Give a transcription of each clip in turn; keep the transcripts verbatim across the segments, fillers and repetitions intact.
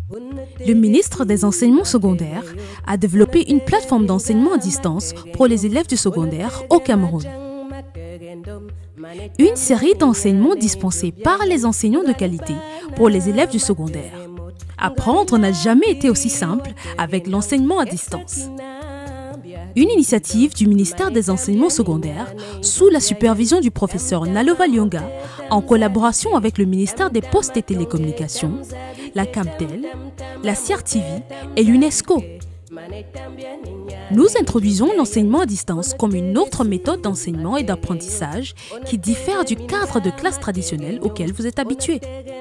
Le ministre des Enseignements secondaires a développé une plateforme d'enseignement à distance pour les élèves du secondaire au Cameroun. Une série d'enseignements dispensés par les enseignants de qualité pour les élèves du secondaire. Apprendre n'a jamais été aussi simple avec l'enseignement à distance. Une initiative du ministère des Enseignements secondaires sous la supervision du professeur Nalova Lyonga en collaboration avec le ministère des Postes et Télécommunications, la Camtel, la C R T V et l'UNESCO. Nous introduisons l'enseignement à distance comme une autre méthode d'enseignement et d'apprentissage qui diffère du cadre de classe traditionnel auquel vous êtes habitué.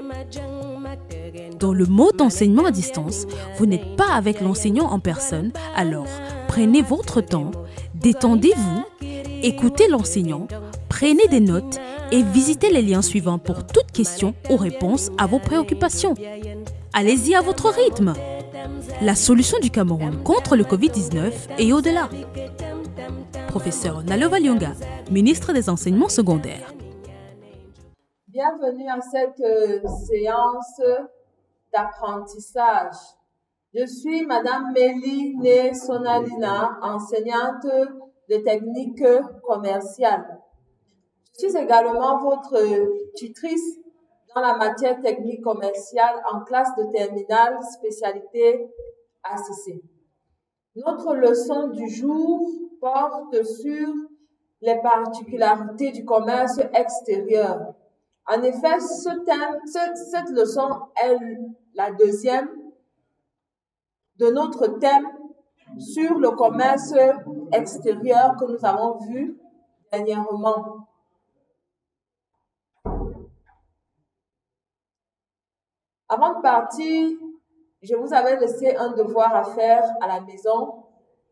Dans le mode d'enseignement à distance, vous n'êtes pas avec l'enseignant en personne, alors prenez votre temps, détendez-vous, écoutez l'enseignant, prenez des notes et visitez les liens suivants pour toute question ou réponse à vos préoccupations. Allez-y à votre rythme. La solution du Cameroun contre le Covid dix-neuf et au-delà. Professeur Nalova Lyonga, ministre des Enseignements secondaires. Bienvenue à cette euh, séance d'apprentissage. Je suis Madame Mélie Né Sonalina, enseignante de techniques commerciales. Je suis également votre tutrice dans la matière technique commerciale en classe de terminale spécialité A C C. Notre leçon du jour porte sur les particularités du commerce extérieur. En effet, ce thème, ce, cette leçon est la deuxième de notre thème sur le commerce extérieur que nous avons vu dernièrement. Avant de partir, je vous avais laissé un devoir à faire à la maison.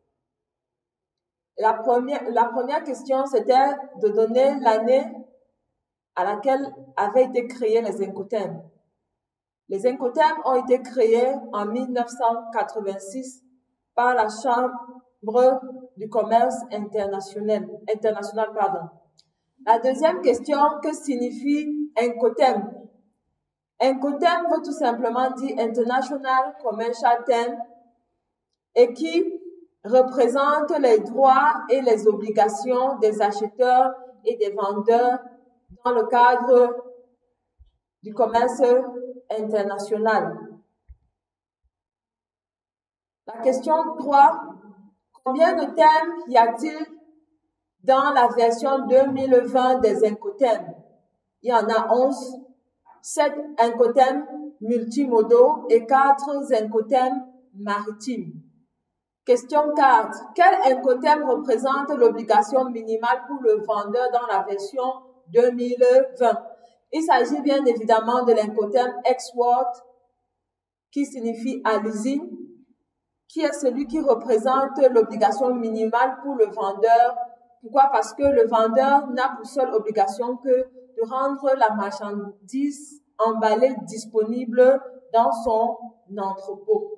La première, la première question, c'était de donner l'année à laquelle avaient été créés les Incoterms. Les Incoterms ont été créés en mille neuf cent quatre-vingt-six par la Chambre du commerce international. international pardon. La deuxième question, que signifie Incoterm? Incoterm veut tout simplement dire International Commercial Term et qui représente les droits et les obligations des acheteurs et des vendeurs dans le cadre du commerce international. La question trois. Combien de thèmes y a-t-il dans la version deux mille vingt des Incoterms? Il y en a onze, sept Incoterms multimodaux et quatre Incoterms maritimes. Question quatre. Quel Incoterm représente l'obligation minimale pour le vendeur dans la version deux mille vingt? Il s'agit bien évidemment de l'Incoterm Export, qui signifie à l'usine, qui est celui qui représente l'obligation minimale pour le vendeur. Pourquoi? Parce que le vendeur n'a pour seule obligation que de rendre la marchandise emballée disponible dans son entrepôt.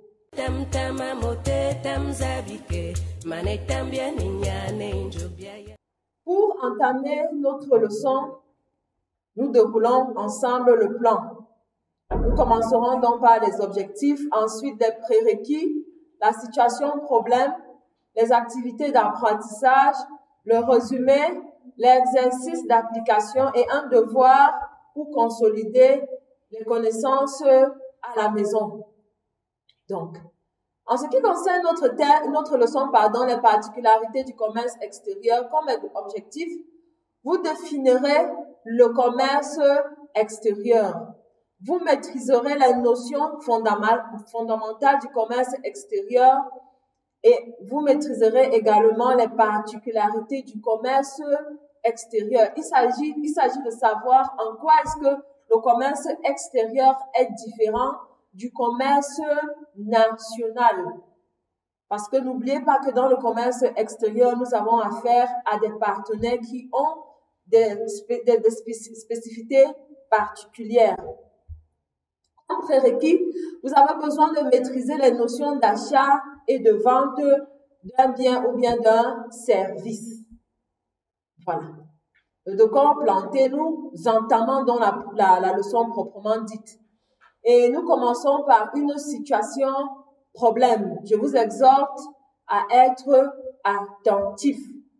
Pour entamer notre leçon, nous déroulons ensemble le plan. Nous commencerons donc par les objectifs, ensuite les prérequis, la situation problème, les activités d'apprentissage, le résumé, l'exercice d'application et un devoir pour consolider les connaissances à la maison. Donc, en ce qui concerne notre, thème, notre leçon, pardon, les particularités du commerce extérieur comme objectif, vous définirez le commerce extérieur. Vous maîtriserez les notions fondamentales du commerce extérieur et vous maîtriserez également les particularités du commerce extérieur. Il s'agit, il s'agit de savoir en quoi est-ce que le commerce extérieur est différent du commerce national. Parce que n'oubliez pas que dans le commerce extérieur, nous avons affaire à des partenaires qui ont des, des, des spécificités particulières. En prérequis, vous avez besoin de maîtriser les notions d'achat et de vente d'un bien ou bien d'un service. Voilà. De quoi planter, nous entamons dans la, la, la leçon proprement dite. Et nous commençons par une situation problème. Je vous exhorte à être attentif.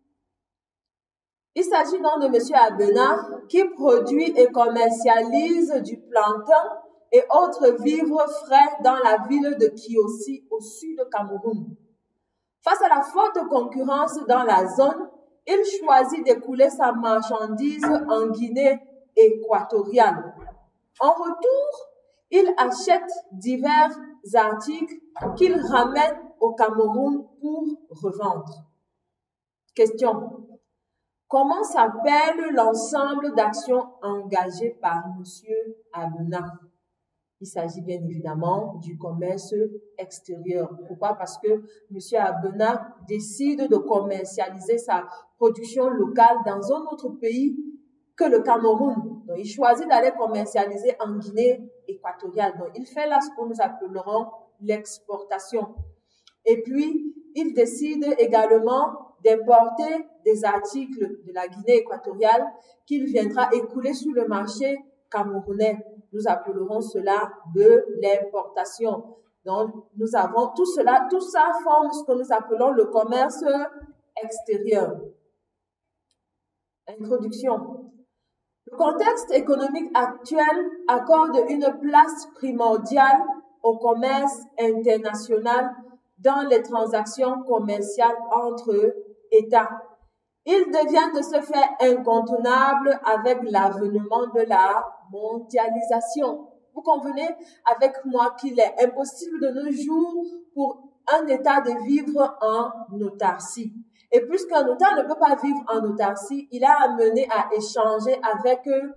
Il s'agit donc de M. Abena qui produit et commercialise du plantain et autres vivres frais dans la ville de Kiossi au sud du Cameroun. Face à la forte concurrence dans la zone, il choisit d'écouler sa marchandise en Guinée équatoriale. En retour, il achète divers articles qu'il ramène au Cameroun pour revendre. Question. Comment s'appelle l'ensemble d'actions engagées par M. Abena? Il s'agit bien évidemment du commerce extérieur. Pourquoi? Parce que M. Abena décide de commercialiser sa production locale dans un autre pays que le Cameroun. Donc, il choisit d'aller commercialiser en Guinée équatoriale. Donc, il fait là ce que nous appellerons l'exportation. Et puis, il décide également d'importer des articles de la Guinée équatoriale qu'il viendra écouler sur le marché camerounais. Nous appellerons cela de l'importation. Donc, nous avons tout cela, tout ça forme ce que nous appelons le commerce extérieur. Introduction. Le contexte économique actuel accorde une place primordiale au commerce international dans les transactions commerciales entre États. Il devient de ce fait incontournable avec l'avènement de la mondialisation. Vous convenez avec moi qu'il est impossible de nos jours pour un État de vivre en autarcie. Et puisqu'un État ne peut pas vivre en autarcie, il a amené à échanger avec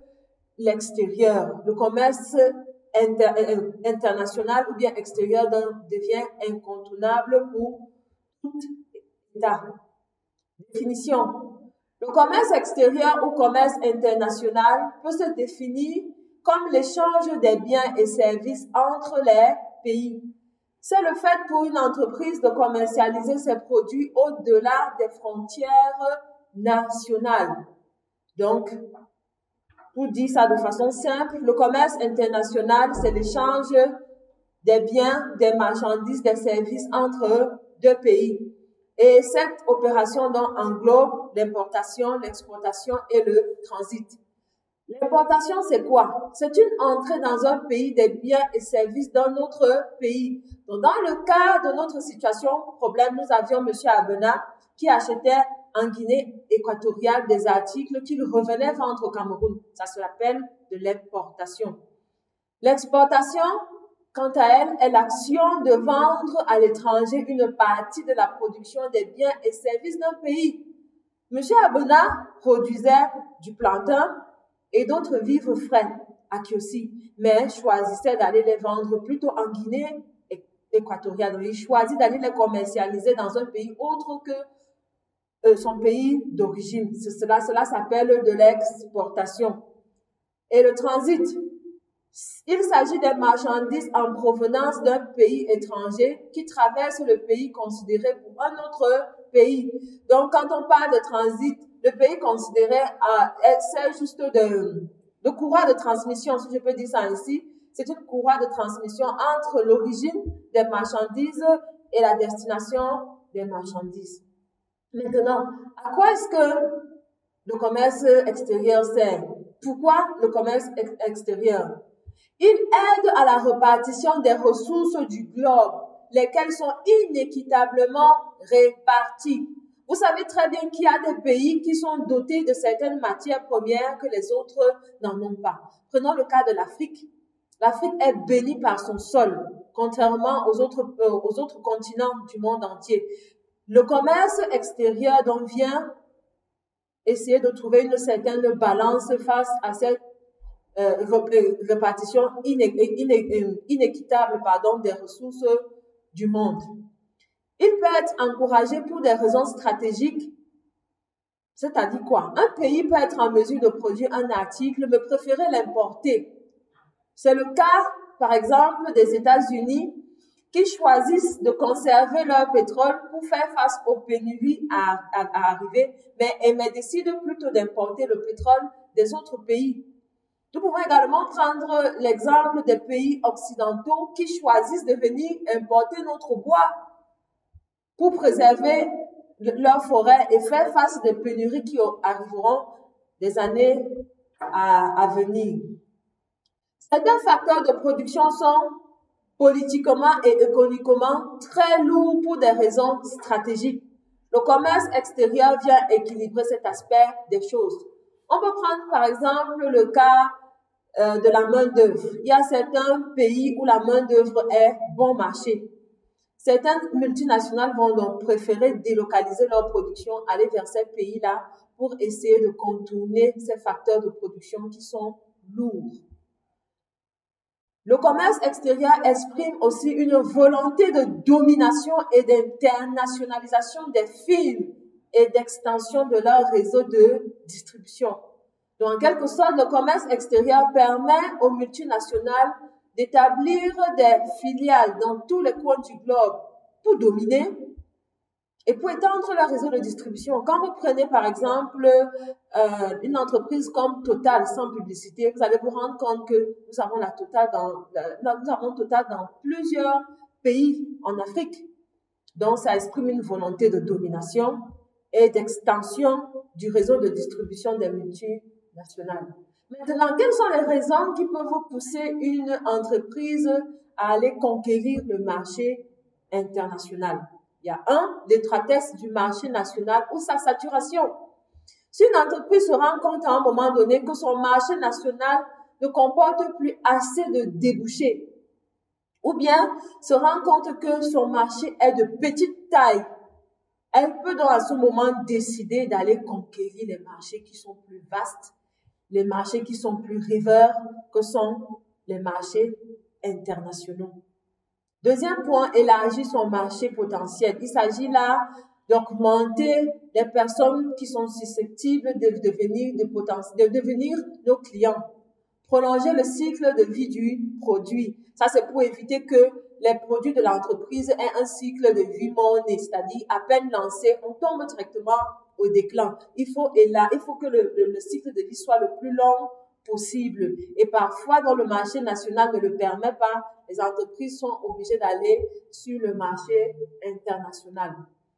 l'extérieur. Le commerce inter, international ou bien extérieur devient incontournable pour tout État. Définition. Le commerce extérieur ou commerce international peut se définir comme l'échange des biens et services entre les pays. C'est le fait pour une entreprise de commercialiser ses produits au-delà des frontières nationales. Donc, pour dire ça de façon simple, le commerce international, c'est l'échange des biens, des marchandises, des services entre deux pays. Et cette opération donc englobe l'importation, l'exportation et le transit. L'importation, c'est quoi? C'est une entrée dans un pays des biens et services dans notre pays. Donc, dans le cas de notre situation problème, nous avions M. Abena qui achetait en Guinée équatoriale des articles qu'il revenait vendre au Cameroun. Ça s'appelle de l'importation. L'exportation, quant à elle, est l'action de vendre à l'étranger une partie de la production des biens et services d'un pays. M. Abena produisait du plantain et d'autres vivres frais à Kiossi, mais choisissait d'aller les vendre plutôt en Guinée équatoriale. Donc, il choisit d'aller les commercialiser dans un pays autre que euh, son pays d'origine. Cela, cela s'appelle de l'exportation. Et le transit, il s'agit des marchandises en provenance d'un pays étranger qui traversent le pays considéré pour un autre pays. Donc, quand on parle de transit, le pays considéré c'est juste de, de courroie de transmission, si je peux dire ça ainsi. C'est une courroie de transmission entre l'origine des marchandises et la destination des marchandises. Maintenant, à quoi est-ce que le commerce extérieur sert? Pourquoi le commerce ex extérieur? Il aide à la répartition des ressources du globe, lesquelles sont inéquitablement réparties. Vous savez très bien qu'il y a des pays qui sont dotés de certaines matières premières que les autres n'en ont pas. Prenons le cas de l'Afrique. L'Afrique est bénie par son sol, contrairement aux autres, euh, aux autres continents du monde entier. Le commerce extérieur donc vient essayer de trouver une certaine balance face à cette euh, répartition iné iné inéquitable pardon, des ressources du monde. Il peut être encouragé pour des raisons stratégiques, c'est-à-dire quoi? Un pays peut être en mesure de produire un article, mais préférer l'importer. C'est le cas, par exemple, des États-Unis qui choisissent de conserver leur pétrole pour faire face aux pénuries à, à, à arriver, mais, mais décident plutôt d'importer le pétrole des autres pays. Nous pouvons également prendre l'exemple des pays occidentaux qui choisissent de venir importer notre bois pour préserver leurs forêts et faire face des pénuries qui arriveront des années à, à venir. Certains facteurs de production sont politiquement et économiquement très lourds pour des raisons stratégiques. Le commerce extérieur vient équilibrer cet aspect des choses. On peut prendre par exemple le cas euh, de la main-d'œuvre. Il y a certains pays où la main-d'œuvre est bon marché. Certaines multinationales vont donc préférer délocaliser leur production, aller vers ces pays-là pour essayer de contourner ces facteurs de production qui sont lourds. Le commerce extérieur exprime aussi une volonté de domination et d'internationalisation des firmes et d'extension de leur réseau de distribution. Donc, en quelque sorte, le commerce extérieur permet aux multinationales d'établir des filiales dans tous les coins du globe pour dominer et pour étendre leur réseau de distribution. Quand vous prenez par exemple euh, une entreprise comme Total, sans publicité, vous allez vous rendre compte que nous avons la Total dans, nous avons Total dans plusieurs pays en Afrique. Donc, ça exprime une volonté de domination et d'extension du réseau de distribution des multinationales. Maintenant, quelles sont les raisons qui peuvent vous pousser une entreprise à aller conquérir le marché international? Il y a un, l'étroitesse du marché national ou sa saturation. Si une entreprise se rend compte à un moment donné que son marché national ne comporte plus assez de débouchés, ou bien se rend compte que son marché est de petite taille, elle peut donc à ce moment décider d'aller conquérir les marchés qui sont plus vastes, les marchés qui sont plus rêveurs, que sont les marchés internationaux. Deuxième point, élargir son marché potentiel. Il s'agit là d'augmenter les personnes qui sont susceptibles de devenir, de, potentiel, de devenir nos clients. Prolonger le cycle de vie du produit. Ça, c'est pour éviter que les produits de l'entreprise aient un cycle de vie morné, c'est-à-dire à peine lancé, on tombe directement au déclin. Il faut, et là, il faut que le, le, le cycle de vie soit le plus long possible. Et parfois, dans le marché national ne le permet pas, les entreprises sont obligées d'aller sur le marché international.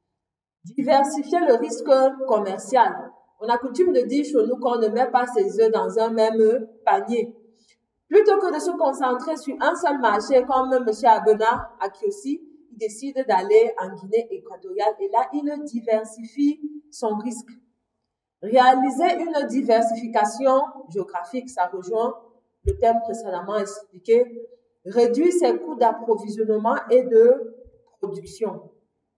Diversifier le risque commercial. On a coutume de dire chez nous qu'on ne met pas ses œufs dans un même panier. Plutôt que de se concentrer sur un seul marché, comme M. Abena à Kiosi, il décide d'aller en Guinée équatoriale et là, il diversifie son risque. Réaliser une diversification géographique, ça rejoint le thème précédemment expliqué, réduire ses coûts d'approvisionnement et de production.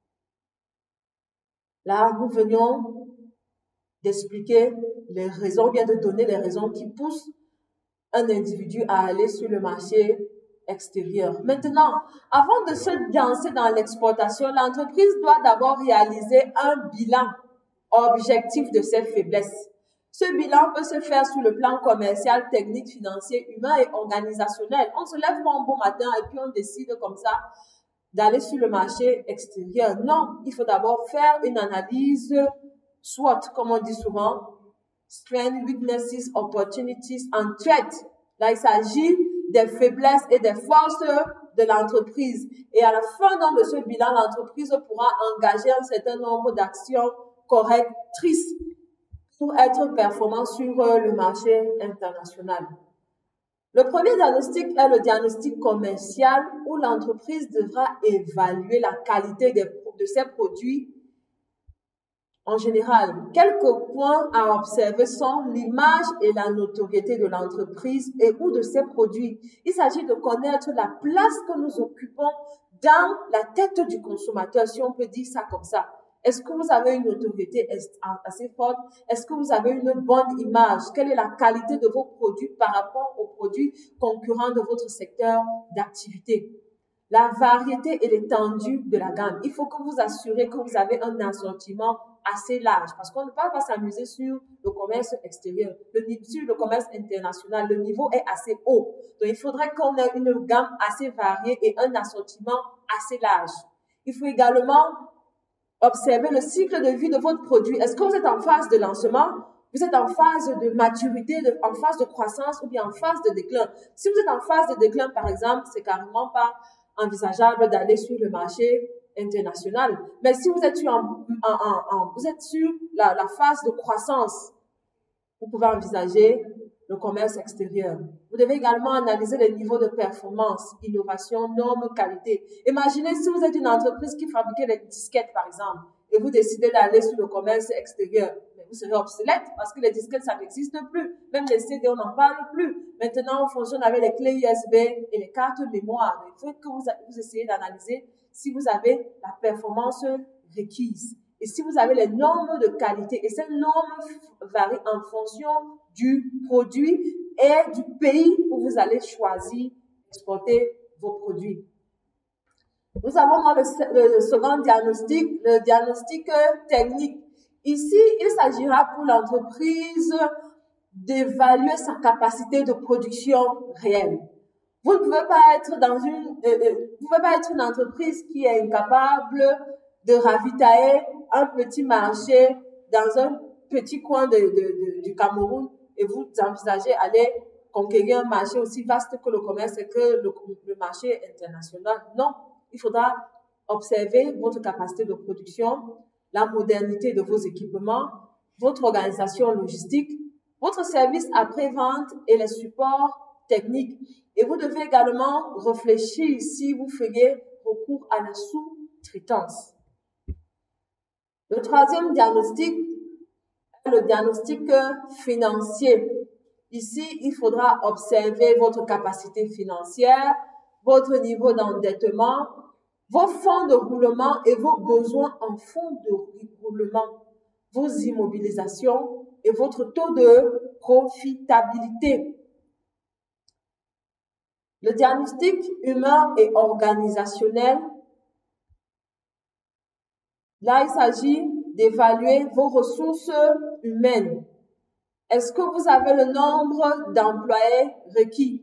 Là, nous venions d'expliquer les raisons, bien de donner les raisons qui poussent un individu à aller sur le marché extérieur. Maintenant, avant de se lancer dans l'exportation, l'entreprise doit d'abord réaliser un bilan objectif de ses faiblesses. Ce bilan peut se faire sur le plan commercial, technique, financier, humain et organisationnel. On se lève pas un bon matin et puis on décide comme ça d'aller sur le marché extérieur. Non, il faut d'abord faire une analyse SWOT, comme on dit souvent, Strengths, Weaknesses, Opportunities and Threats. Là, il s'agit des faiblesses et des forces de l'entreprise. Et à la fin donc, de ce bilan, l'entreprise pourra engager un certain nombre d'actions correctrices pour être performant sur le marché international. Le premier diagnostic est le diagnostic commercial où l'entreprise devra évaluer la qualité de, de ses produits en général. Quelques points à observer sont l'image et la notoriété de l'entreprise et ou de ses produits. Il s'agit de connaître la place que nous occupons dans la tête du consommateur, si on peut dire ça comme ça. Est-ce que vous avez une notoriété assez forte? Est-ce que vous avez une bonne image? Quelle est la qualité de vos produits par rapport aux produits concurrents de votre secteur d'activité? La variété et l'étendue de la gamme. Il faut que vous assurez que vous avez un assortiment assez large parce qu'on ne peut pas s'amuser sur le commerce extérieur. Le, sur le commerce international, le niveau est assez haut. Donc, il faudrait qu'on ait une gamme assez variée et un assortiment assez large. Il faut également observez le cycle de vie de votre produit. Est-ce que vous êtes en phase de lancement vous êtes en phase de maturité, de, en phase de croissance ou bien en phase de déclin. Si vous êtes en phase de déclin, par exemple, c'est carrément pas envisageable d'aller sur le marché international. Mais si vous êtes sur, en, en, en, en, vous êtes sur la, la phase de croissance, vous pouvez envisager le commerce extérieur. Vous devez également analyser les niveaux de performance, innovation, normes, qualité. Imaginez si vous êtes une entreprise qui fabriquait des disquettes, par exemple, et vous décidez d'aller sur le commerce extérieur. Mais vous serez obsolète parce que les disquettes, ça n'existe plus. Même les C D, on n'en parle plus. Maintenant, on fonctionne avec les clés U S B et les cartes mémoire. Il faut que vous, vous essayez d'analyser si vous avez la performance requise. Et si vous avez les normes de qualité, et ces normes varient en fonction du produit et du pays où vous allez choisir d'exporter vos produits. Nous avons le, le second diagnostic, le diagnostic technique. Ici, il s'agira pour l'entreprise d'évaluer sa capacité de production réelle. Vous ne pouvez pas être dans une, euh, vous pouvez pas être une entreprise qui est incapable de ravitailler un petit marché dans un petit coin de, de, de, du Cameroun et vous envisagez aller conquérir un marché aussi vaste que le commerce et que le, le marché international. Non, il faudra observer votre capacité de production, la modernité de vos équipements, votre organisation logistique, votre service après-vente et les supports techniques. Et vous devez également réfléchir si vous feriez recours à la sous-traitance. Le troisième diagnostic est le diagnostic financier. Ici, il faudra observer votre capacité financière, votre niveau d'endettement, vos fonds de roulement et vos besoins en fonds de roulement, vos immobilisations et votre taux de profitabilité. Le diagnostic humain et organisationnel, là, il s'agit d'évaluer vos ressources humaines. Est-ce que vous avez le nombre d'employés requis?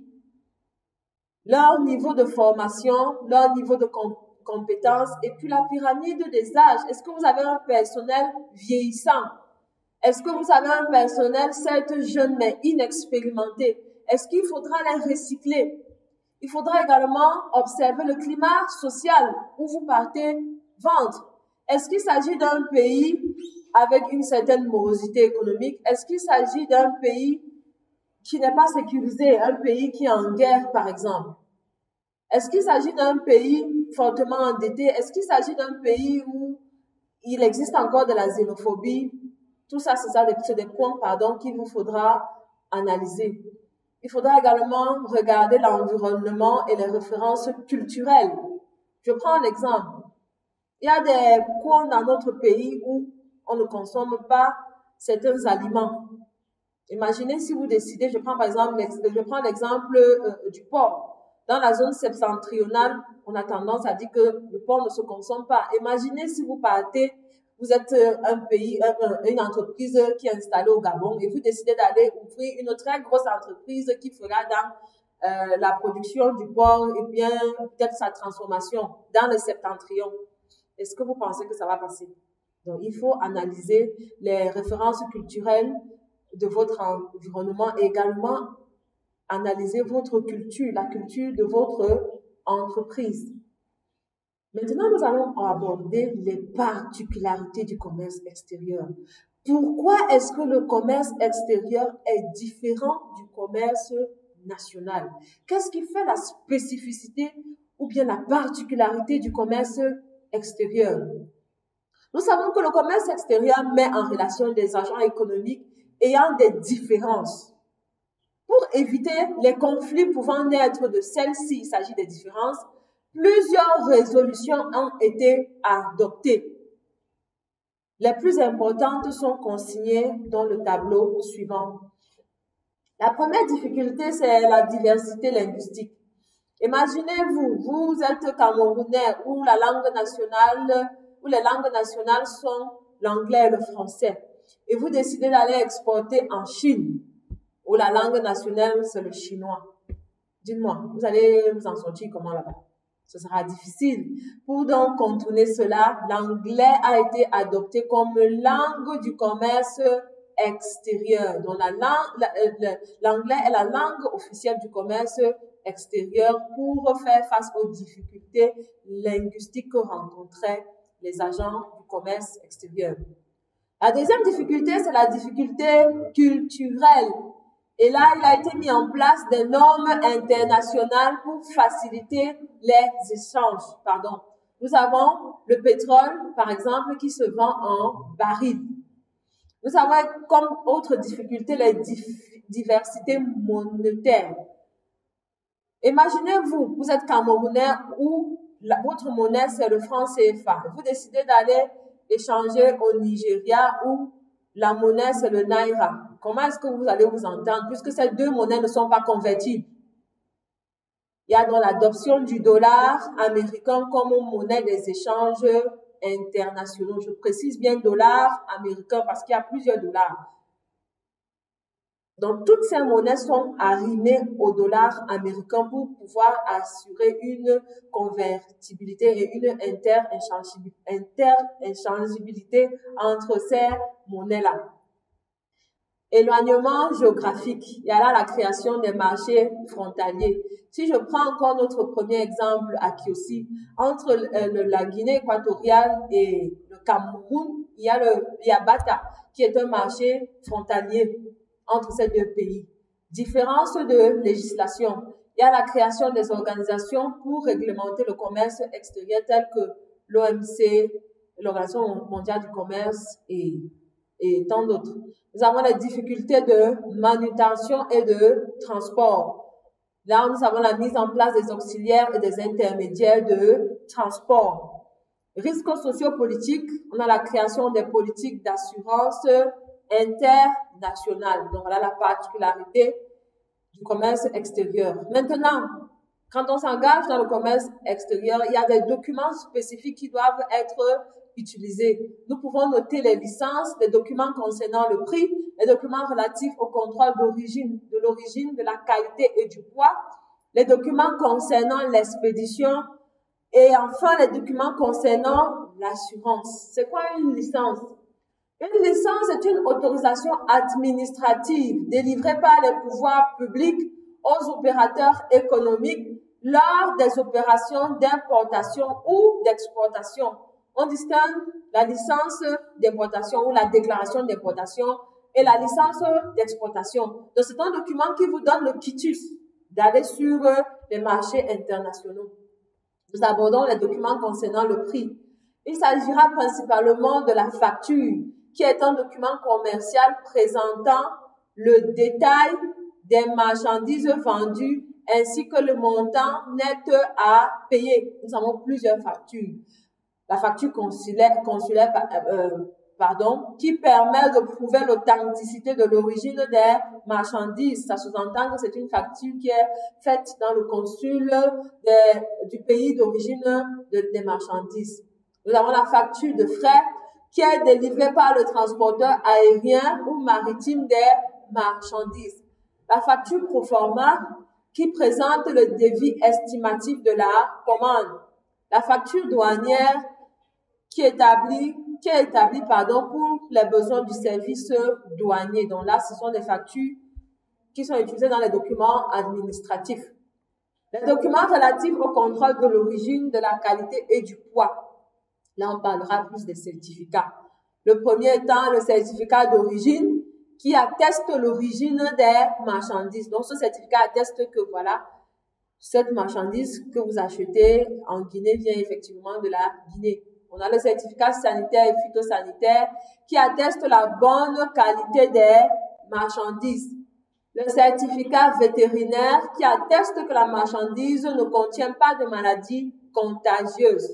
Leur niveau de formation, leur niveau de compétence, compétences et puis la pyramide des âges. Est-ce que vous avez un personnel vieillissant? Est-ce que vous avez un personnel certes jeune mais inexpérimenté? Est-ce qu'il faudra les recycler? Il faudra également observer le climat social où vous partez vendre. Est-ce qu'il s'agit d'un pays avec une certaine morosité économique? Est-ce qu'il s'agit d'un pays qui n'est pas sécurisé, un pays qui est en guerre par exemple? Est-ce qu'il s'agit d'un pays fortement endetté? Est-ce qu'il s'agit d'un pays où il existe encore de la xénophobie? Tout ça, c'est ça, c'est des points, pardon, qu'il vous faudra analyser. Il faudra également regarder l'environnement et les références culturelles. Je prends un exemple. Il y a des coins dans notre pays où on ne consomme pas certains aliments. Imaginez si vous décidez, je prends par exemple, je prends l'exemple euh, du porc. Dans la zone septentrionale, on a tendance à dire que le porc ne se consomme pas. Imaginez si vous partez, vous êtes un pays, une entreprise qui est installée au Gabon et vous décidez d'aller ouvrir une très grosse entreprise qui fera dans euh, la production du porc et bien peut-être sa transformation dans le septentrion. Est-ce que vous pensez que ça va passer? Donc, il faut analyser les références culturelles de votre environnement et également analyser votre culture, la culture de votre entreprise. Maintenant, nous allons aborder les particularités du commerce extérieur. Pourquoi est-ce que le commerce extérieur est différent du commerce national? Qu'est-ce qui fait la spécificité ou bien la particularité du commerce extérieur? Nous savons que le commerce extérieur met en relation des agents économiques ayant des différences. Pour éviter les conflits pouvant naître de celles-ci, il s'agit des différences, plusieurs résolutions ont été adoptées. Les plus importantes sont consignées dans le tableau suivant. La première difficulté, c'est la diversité linguistique. Imaginez-vous, vous êtes Camerounais où la langue nationale, où les langues nationales sont l'anglais et le français, et vous décidez d'aller exporter en Chine, où la langue nationale, c'est le chinois. Dites-moi, vous allez vous en sortir comment là-bas? Ce sera difficile. Pour donc contourner cela, l'anglais a été adopté comme langue du commerce extérieur. Donc, la langue, l'anglais est la langue officielle du commerce extérieur pour faire face aux difficultés linguistiques que rencontraient les agents du commerce extérieur. La deuxième difficulté, c'est la difficulté culturelle. Et là, il a été mis en place des normes internationales pour faciliter les échanges. Pardon. Nous avons le pétrole, par exemple, qui se vend en baril. Nous avons comme autre difficulté les diversités monétaires. Imaginez-vous, vous êtes Camerounais où la, votre monnaie c'est le franc C F A. Vous décidez d'aller échanger au Nigeria où la monnaie c'est le Naira. Comment est-ce que vous allez vous entendre puisque ces deux monnaies ne sont pas convertibles? Il y a donc l'adoption du dollar américain comme monnaie des échanges internationaux. Je précise bien dollar américain parce qu'il y a plusieurs dollars. Donc, toutes ces monnaies sont arrimées au dollar américain pour pouvoir assurer une convertibilité et une inter-échangibilité entre ces monnaies-là. Éloignement géographique. Il y a là la création des marchés frontaliers. Si je prends encore notre premier exemple à Kiossi, entre le, la Guinée équatoriale et le Cameroun, il y a le Yabata, qui est un marché frontalier entre ces deux pays. Différence de législation. Il y a la création des organisations pour réglementer le commerce extérieur telles que l'O M C, l'Organisation mondiale du commerce et, et tant d'autres. Nous avons les difficultés de manutention et de transport. Là, nous avons la mise en place des auxiliaires et des intermédiaires de transport. Risques sociopolitiques, on a la création des politiques d'assurance internationale. Donc, voilà la particularité du commerce extérieur. Maintenant, quand on s'engage dans le commerce extérieur, il y a des documents spécifiques qui doivent être utilisés. Nous pouvons noter les licences, les documents concernant le prix, les documents relatifs au contrôle d'origine, de l'origine, de la qualité et du poids, les documents concernant l'expédition et enfin les documents concernant l'assurance. C'est quoi une licence? Une licence est une autorisation administrative délivrée par les pouvoirs publics aux opérateurs économiques lors des opérations d'importation ou d'exportation. On distingue la licence d'importation ou la déclaration d'importation et la licence d'exportation. Donc, c'est un document qui vous donne le quitus d'aller sur les marchés internationaux. Nous abordons les documents concernant le prix. Il s'agira principalement de la facture, qui est un document commercial présentant le détail des marchandises vendues ainsi que le montant net à payer. Nous avons plusieurs factures. La facture consulaire, consulaire euh, pardon, qui permet de prouver l'authenticité de l'origine des marchandises. Ça sous-entend que c'est une facture qui est faite dans le consul des, du pays d'origine de, des marchandises. Nous avons la facture de frais qui est délivrée par le transporteur aérien ou maritime des marchandises. La facture pro forma qui présente le devis estimatif de la commande. La facture douanière qui établit, qui est établie, pardon, pour les besoins du service douanier. Donc là, ce sont des factures qui sont utilisées dans les documents administratifs. Les documents relatifs au contrôle de l'origine, de la qualité et du poids. Là, on parlera plus des certificats. Le premier étant le certificat d'origine qui atteste l'origine des marchandises. Donc, ce certificat atteste que, voilà, cette marchandise que vous achetez en Guinée vient effectivement de la Guinée. On a le certificat sanitaire et phytosanitaire qui atteste la bonne qualité des marchandises. Le certificat vétérinaire qui atteste que la marchandise ne contient pas de maladies contagieuses.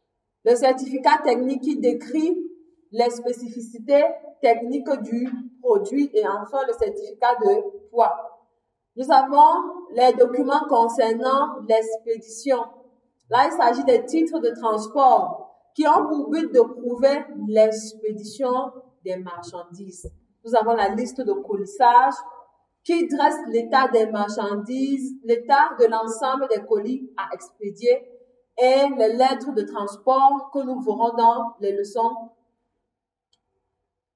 Le certificat technique qui décrit les spécificités techniques du produit et enfin le certificat de poids. Nous avons les documents concernant l'expédition. Là, il s'agit des titres de transport qui ont pour but de prouver l'expédition des marchandises. Nous avons la liste de colissage qui dresse l'état des marchandises, l'état de l'ensemble des colis à expédier et les lettres de transport que nous verrons dans les leçons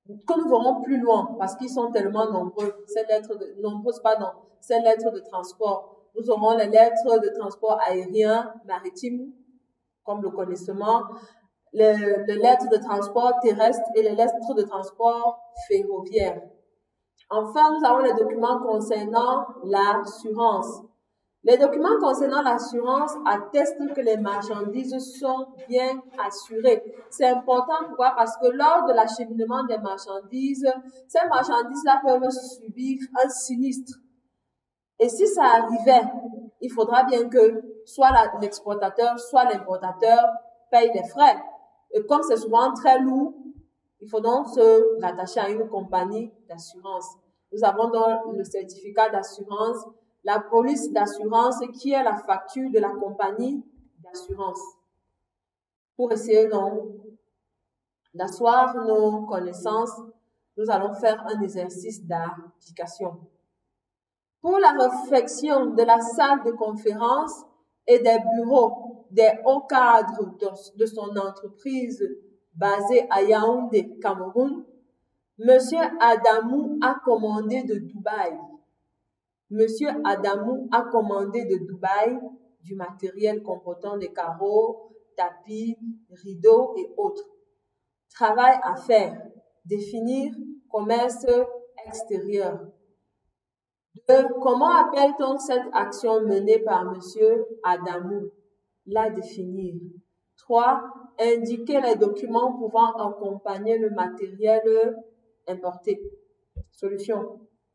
que nous verrons plus loin, parce qu'ils sont tellement nombreux, ces lettres de, nombreuses, pardon, ces lettres de transport. Nous aurons les lettres de transport aérien, maritime, comme le connaissement, les, les lettres de transport terrestre et les lettres de transport ferroviaire. Enfin, nous avons les documents concernant l'assurance. Les documents concernant l'assurance attestent que les marchandises sont bien assurées. C'est important, pourquoi? Parce que lors de l'acheminement des marchandises, ces marchandises-là peuvent subir un sinistre. Et si ça arrivait, il faudra bien que soit l'exportateur, soit l'importateur paye les frais. Et comme c'est souvent très lourd, il faut donc se rattacher à une compagnie d'assurance. Nous avons donc le certificat d'assurance, la police d'assurance qui est la facture de la compagnie d'assurance. Pour essayer donc d'asseoir nos connaissances, nous allons faire un exercice d'application. Pour la réflexion de la salle de conférence et des bureaux des hauts cadres de, de son entreprise basée à Yaoundé, Cameroun, Monsieur Adamou a commandé de Dubaï. Monsieur Adamou a commandé de Dubaï du matériel comportant des carreaux, tapis, rideaux et autres. Travail à faire. Définir commerce extérieur. deux. Comment appelle-t-on cette action menée par Monsieur Adamou? La définir. trois. Indiquer les documents pouvant accompagner le matériel importé. Solution.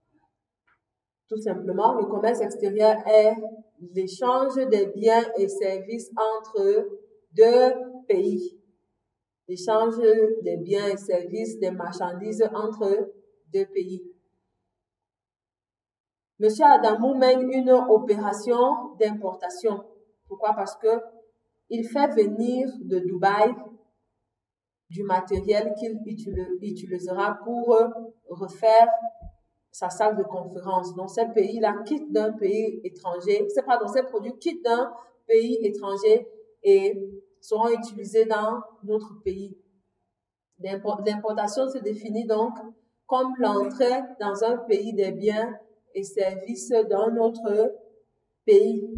Tout simplement, le commerce extérieur est l'échange des biens et services entre deux pays. L'échange des biens et services, des marchandises entre deux pays. Monsieur Adamou mène une opération d'importation. Pourquoi? Parce que il fait venir de Dubaï du matériel qu'il utilisera pour refaire sa salle de conférence. Donc, ces pays-là quittent d'un pays étranger, c'est pardon, ces produits quittent d'un pays étranger et seront utilisés dans notre pays. L'importation se définit donc comme l'entrée dans un pays des biens et services d'un autre pays.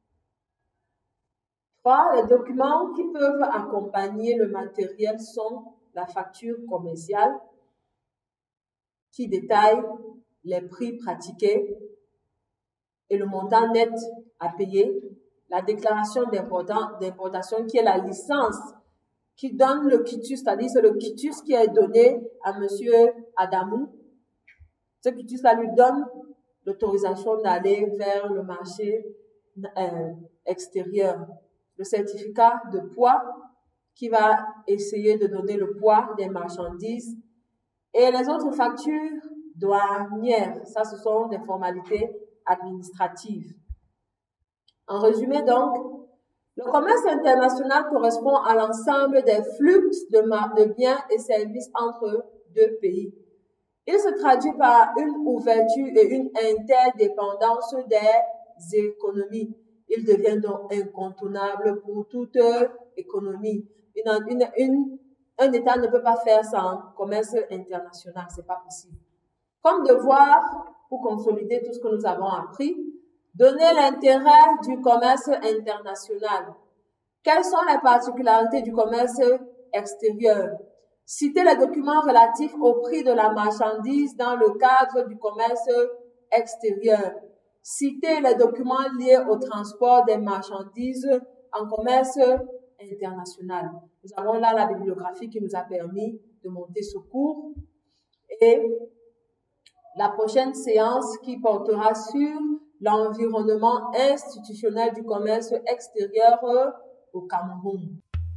trois. Les documents qui peuvent accompagner le matériel sont la facture commerciale qui détaille les prix pratiqués et le montant net à payer, la déclaration d'importation qui est la licence qui donne le quitus, c'est-à-dire c'est le quitus qui est donné à Monsieur Adamou. Ce quitus-là lui donne l'autorisation d'aller vers le marché euh, extérieur. Le certificat de poids qui va essayer de donner le poids des marchandises et les autres factures douanières. Ça, ce sont des formalités administratives. En résumé donc, le commerce international correspond à l'ensemble des flux de, de biens et services entre deux pays. Il se traduit par une ouverture et une interdépendance des économies. Il devient donc incontournable pour toute économie. Une, une, une, un État ne peut pas faire sans commerce international, c'est pas possible. Comme devoir, pour consolider tout ce que nous avons appris, donner l'intérêt du commerce international. Quelles sont les particularités du commerce extérieur? Citer les documents relatifs au prix de la marchandise dans le cadre du commerce extérieur. Citer les documents liés au transport des marchandises en commerce international. Nous avons là la bibliographie qui nous a permis de monter ce cours. Et la prochaine séance qui portera sur l'environnement institutionnel du commerce extérieur au Cameroun.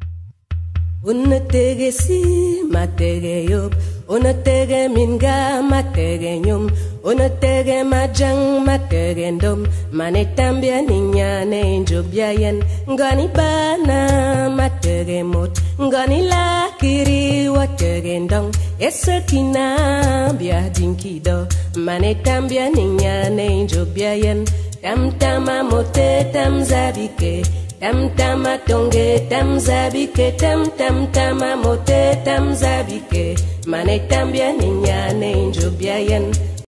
Unatege si matege yop, unatege minga matege nyum, unatege majang matege ndom, manetambia ninyane injobyayen, ngani bana matege mot, ngani lakiri watege ndong, esetina bia dinkido, manetambia ninyane injobyayen, tam tama mote tam zabike, tam tama tonge tam zabike tam tam tama mote tam zabike mane tambia ninyane injubia yen